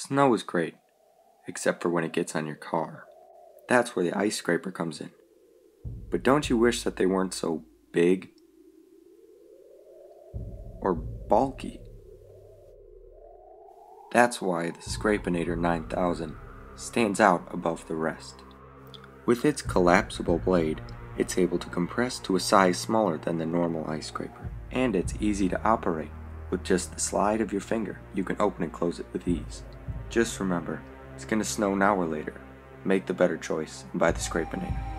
Snow is great, except for when it gets on your car. That's where the ice scraper comes in. But don't you wish that they weren't so big or bulky? That's why the Scrapeonator 9000 stands out above the rest. With its collapsible blade, it's able to compress to a size smaller than the normal ice scraper, and it's easy to operate. With just the slide of your finger, you can open and close it with ease. Just remember, it's gonna snow now or later. Make the better choice and buy the Scrapeonator.